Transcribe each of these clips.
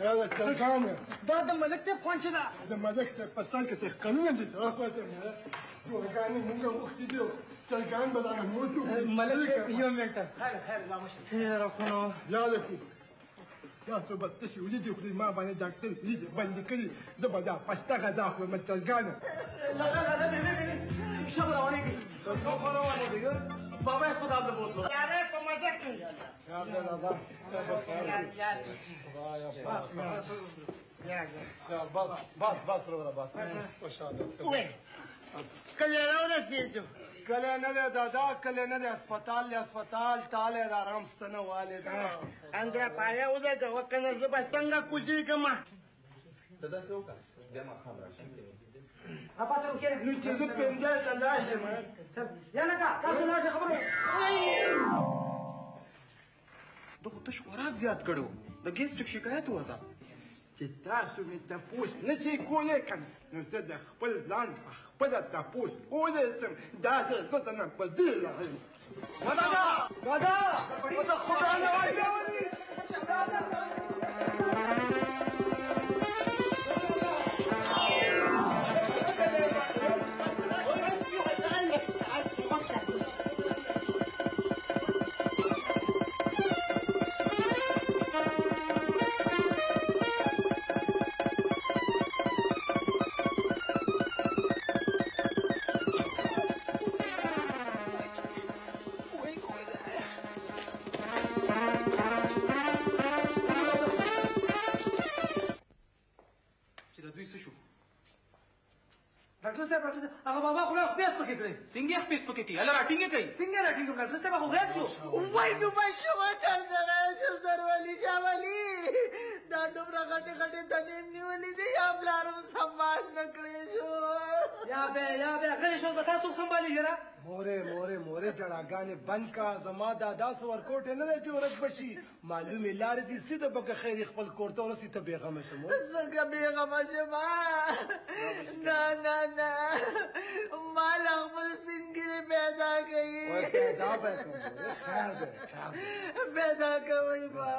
هذا تلقانه ده ملكته پنځه ده د ملکته په سر کې څه قانون دي تاسو ته تلقانه موږ وخت دی تلقان بدل موټو ملکته یو منټ خیر لا مشه خیر راکونو لا لکه تاسو به تاسو ولې خو ما باندې ډاکټر دې باندې کړی د بدا پښتا غدا خو متلګانه لا شب روانه کی تو روانه دی بابا अस्पताल में बोल लो अरे तो मजे क्यों यार दादा بس رو بس وين کله راوړې کله نه ده دادا کله نه ده اسپیټال تاله د آرام ستنه والے دا اندرا پایا وځه وکنه زه بس څنګه کوچی کما دادا څه وکړ بیا ما خبره apa suruh kirim نو چې زه پنده ته لاشم یا لکه تاسو لاشه خبره دا خو تاسو خوراک زیات کړو د ګیسټریک شکایت وته چې تاسو مې تپوس نه شي کولی کنه نو زه د خپل ځان خپله تپوس کولی شم دا زه ته نه په دې راغلم دادا خدا نه وایي ډاکټر صاحب هغه بابا خو له خپل پکې کړی څنګه خپل پکې کی الله راټینګ کوي څنګه راټینګ ډاکټر صاحب هغه غیب شو وای نو بچو چرته راځو سرولی چاولی دا دومره غټه تنیم نیولې دی یا بلارم سنبال نکړې شو یا به غیر شو به تاسو سنبالي جره مورې جړاګانې بند کا زما دادا سو ورکوټ نه دی چې ورځ بشي معلومه لار دي سیده به خیر خپل کورته ورسې ته بیغمه شم څنګه بیغمه شم نه مال خپل سپینګری پیدا کړي پیدا خیر پیدا کوي با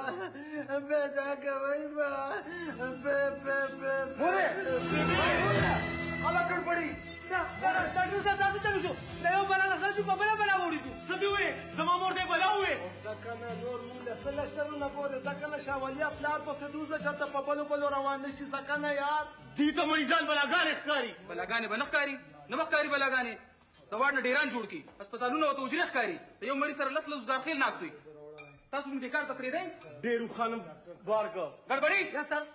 مورې الله ګړبړی ډاکټر صاحب تاسو چلو شو دا یو بلا نه شو په بلا وړي څه دی وې زما مور دې بلا وې ځکه نه نور مونږ سره شرو نه پورې ځکه نه شاولیا پلار په دوزه چاته په بلو روان نشي ځکه نه یار دې ته مریضان بلاګان ښکاری بلاګانې به نه ښکاری نه ښکاری بلاګانې د واړه ډیران جوړ کی هسپتالونو ته وجره ښکاری یو مریض سره لس داخل ناستوي تاسو موږ دې کار ته پرې دی ډیرو خانم بارګه ګړبړی یا سر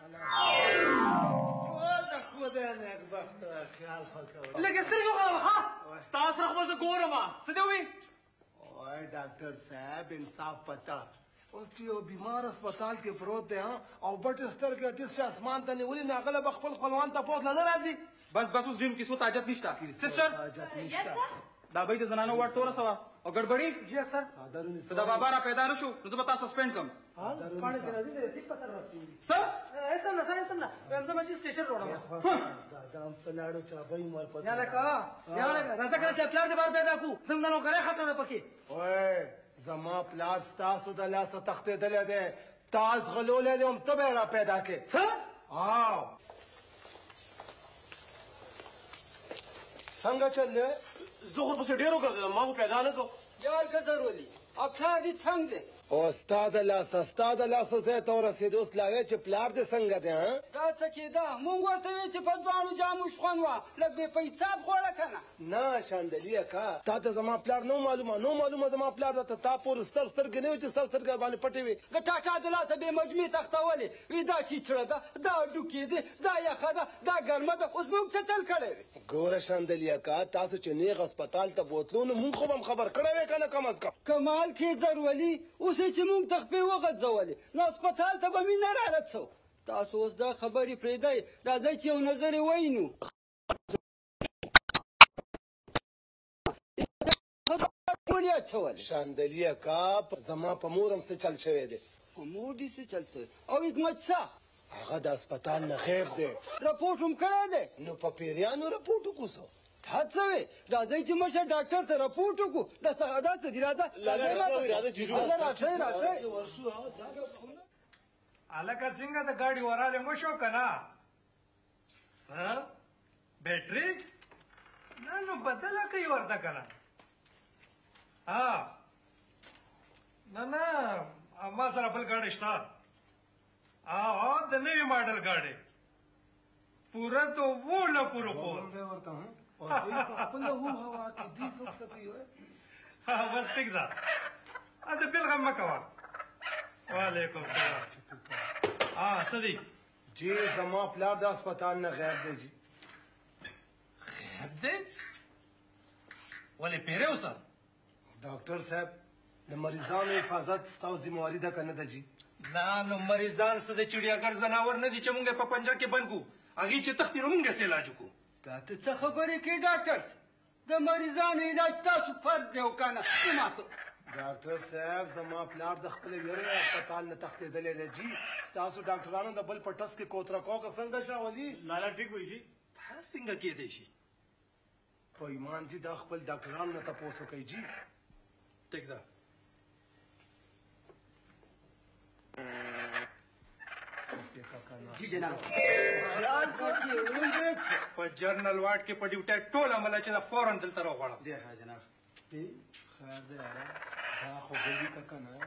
خدای نیک بخت خیال وکړه لکه سترګو غواړم ها تاسو خو زه ګورم څه دی وې اوه ډاکټر صاحب انصاف پتا اوس چې یو بیمار اسپیټال کې پروت دی او بټ سترګې د اسمان ته نیولې ناغله بخپل خپلوان ته پوښتنه نه راځي بس اوس دې کې څه تاجت نشته سسټر دا به د زنانو ور تور سوا او ګړبړی جی سر دا بابا را پیدا نشو نو زه به تاسو سسپند کوم پاڼې چې راځي د ټیپ په سر راځي سر ایسا نه زم چې سټیشن روړم دا هم سلاړو چا به مر پته یا لکه راځه کله چې پلار دې بار پیدا کو څنګه نو کرے خطر نه پکې اوه زما پلاس تاسو د لاسه تختې دلې ده تاس غلولې هم تبه را پیدا کې څه څنګه چل زه خو په ډیرو ګرځم ما خو پیدا نه کو یار که ضروري اپلا دې څنګه او استاد لاسه زه ته رسید اوس لاوي چې پلار دې څنګه ده دا څه کېده مونږ ورته وی چې په ځوانو جامو شخون وا لږ به پیساب خوړه کنه نه شاندلیه کا تا ته زما پلار نو معلومه زما پلار ته تا پور سترګې نه چې سترګې باندې پټې وي ګټاټا د لاسه به مجمع تختولې وی دا چیچړه ده دا ډوکې ده دا یخه ده دا ګرمه ده اوس موږ څه تل کړی ګوره شاندلیه کا تاسو چې نیغ اسپیټال ته بوتلو نو مونږ خو هم خبر کړی وې کنه کم از کم کمال کې ضروري اوس چې موږ تخپې وغځولې نو اسپیټال ته به مې نه رارسو تاسو اوس دا خبرې پرېږدئ راځئ چې یو نظر یې وینو شاندلیه کا زما په مورم څه چل شوی دی په مور دې څه چل شوی او عظمت څه هغه د اسپیټال نه غیب دی رپورټ هم کړی دی نو په پیریانو رپورټ وکړو تا څه وې راځئ چې مشر ډاکټر ته رپورټ وکړو دا څه دي راځه هلکه څنګه د ګاډي وراله مو شو که نه څه بیټري نه نو بدله کوي ورته که نه نه نه ما سره بل ګاډی شته د نوي ماډل ګاډی پوره تو وہ نہ پورو پور بس ٹھیک ده د بل غم مه کوه وعلیکم السلام څه دی جی زما پلار د هسپتال نه غیب دی جی غیب دی ولې پیری اوسه ډاکټر صاحب د مریضانو حفاظت ستاسو ذمہواری ده که نه ده جی نه نو مریضان څه د چړیاګر ځناور نه دي چې مونږ په پنجره کې بند کړو هغې چې تښتي نو مونږ یې علاج وکړو دا ته څه خبرې کوې ډاکټر د مریضانو علاج ستاسو فرض دی او که نه ماته ډاکټر صاحب زما پلار د خپلې ویرې هسپتال نه تښتېدلی دی جی ستاسو ډاکټرانو د بل په ټس کې کوتره کوکه څنګه شاولي لالا ټیک وایي جی دا څنګه کېدی شي په ایمان جی دا خپل ډاکټرانو نه تپوس وکړئ جی ټیک ده جی جناب په جرنل واټ کې په ډیوټي ټول عمله چې دا فوراً دلته راوغواړه ډېر ښه جناب خیر دی یاره دا خو ګلي که که نه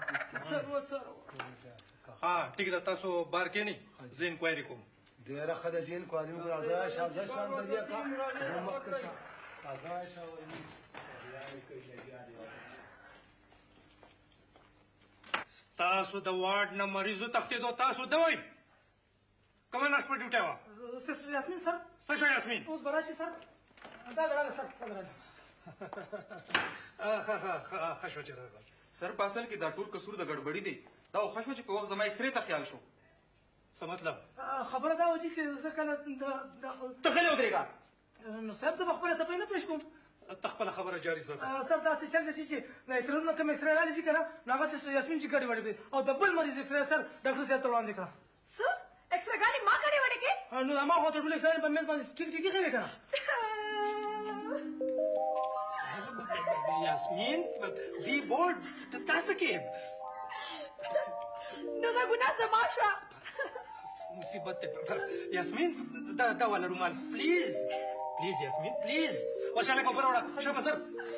ټیک ده تاسو بار کې نه زه انکوایري کوم ډېره ښه ده جي انکوایري وکړه راځه شازه شانتلي اکا زه مخکې شه راځه شاولي تاسو د واर्ड نه مریضو تښتېدو تاسو ته وایي کومه نرس په ډیوټي وه سسټر یاسمین سر څه شو یاسمین اوس به راشي سر دا راغله سر دا راغله ښه شوه چې راغله سر په اصل کې دا ټول قصور د ګډوډي دی دا خو ښه شوه چې په وخت زما ایکسرې ته خیال شو څه مطلب خبره دا وه چې زه کله ته غلی ودرېږه نو صاحب زه به خپله صفحې نه پېښ کوم ته خپله خبره جاري سره سر داسې چل دی چې د ایکسرې نه کوم ایکسرې راغلی چې که نه نو هغه سسټر یاسمین چې ګډې وډې کړې او د بل مریض ایکسرې سر ډاکټر صاحب ته وړاندې کړه څه ایکسرې ګاډي ما ګډې وډې کړې نو ما خو ته ټول ایکسرې په منځ باندې ټیک ټیکې کوي که نه یاسمین بی بولډ تا څه کې نو دا ګناه زما شوه مصیبت دی یاسمین دا والا رومال پلیز پلیز یاسمین پلیز ورشه لږ اوبه راوړه ښه به سر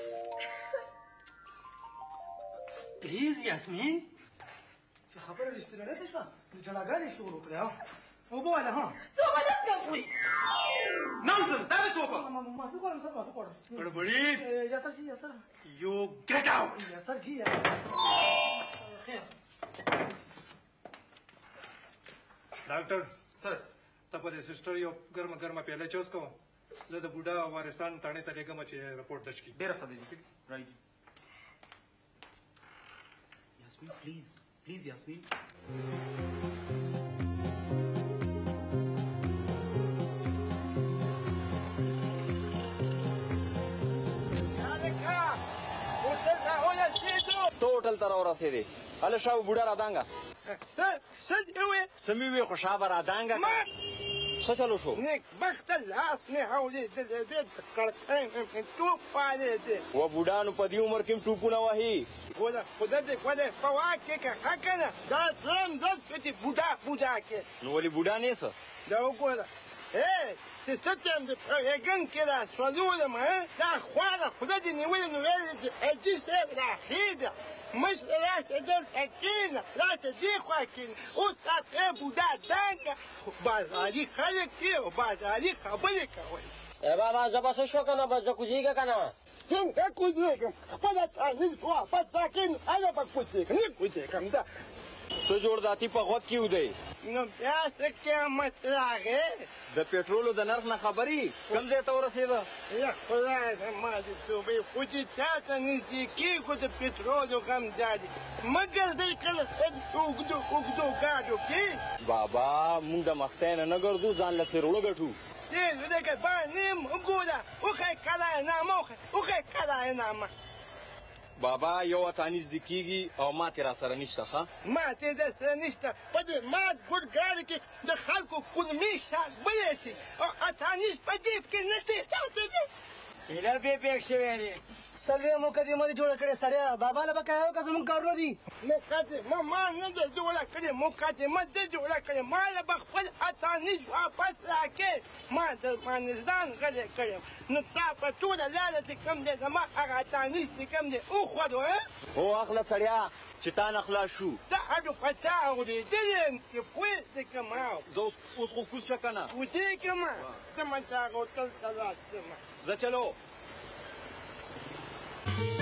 پلیز یاسمین چې خبره رښتینې ته شوه نو جړاګانې شروع وکړې اوبه واله ها څه اوبه نه څښم نانسنس دا څه وکړه معافي غواړم سر معافي غواړم ګډوډي یا سر جی یا سر یو ګیټ آوټ یا سر جی یا خیر ډاکټر سر ته په دې سسټر یو ګرمه ګرمه پیاله چوس کوم زه د بوډا وارثان تاڼې ته لېږم چې رپورټ درج کړي ډېره ښه دی راځئ یاسمین پلیز پلیز یاسمین ته هوټل ته راورسېدې هله شا بوډا رادانګه څه مې وې خو شا به رادانګه څه چلو شو نیک بخت لاس نه حولې د کړکۍ توپ پالې و بوډانو په دې عمر کې هم ټوپونه وهي خدا دې په واک کې که ښه که نه دا سلام دس پټې بوډا کې نو ولې بوډا نه څه دا وګوره چې څه ټایم د پرېګن کې را سولولم دا خواره خدا دې نیولې نو ویلې چې حاجي صاحب راخې ده مشر راسته دلته کېنه راسته دې خوا کېنه اوس راته بوډا دانګه بازاري خلک دي او بازاري خبرې کوي بابا زه به څه شو که نه بس زه کوزېږه که نه څنګه کوزېږم خپله تانیز واپس راکړې نو هله به کوزېږم نه کوزېږم زه ته جوړ ذاتي په غوږ کې ودی نو بیا څه قیامت راغی د پېټرولو د نرخ نه خبري کوم ځای ته ورسېده یا خدای زما دې توبې خو چې تا ته نږدې کېږو د پېټرولو غم دادي مه ګرځئ کله اوږدو ګاډو کې بابا مونږ د مستۍ نه نه ګرځو ځان له سیروړه ګټو دغه باندې وګوره وښی کرایهنامه وښی کرایهنامه بابا یو اتانیز د کېږي او ماتې را سره نشته ښه ماتې در سره نشته په دې مات ګوډ ګاډي کې د خلکو کلمې شاګبلې شي او اتانیز په جیب کې نشي ساتلی ایله بې پېښ شوی دی سلوی مقدمه دې جوړه کړې سړیا بابا له به کوي که زمونږ کارونه دي مقدمه ما نه ده جوړه کړې مقدمه ده جوړه کړې ما له به خپل اتانیز واپس راکړې ما د افغانستان غلی کړی نو تا په ټوله لاره چې کوم دی زما هغه اتانیز چې کوم دی وخوړو هو اخله سړیا چې تا نه خلاص شو ته اډو په تا اورېدلې چې پوهېږې که ما زه اوس خو کوز شه که نه کوزېږې ما زه مه چې هغه هوټل ته لاړ شم زه چلو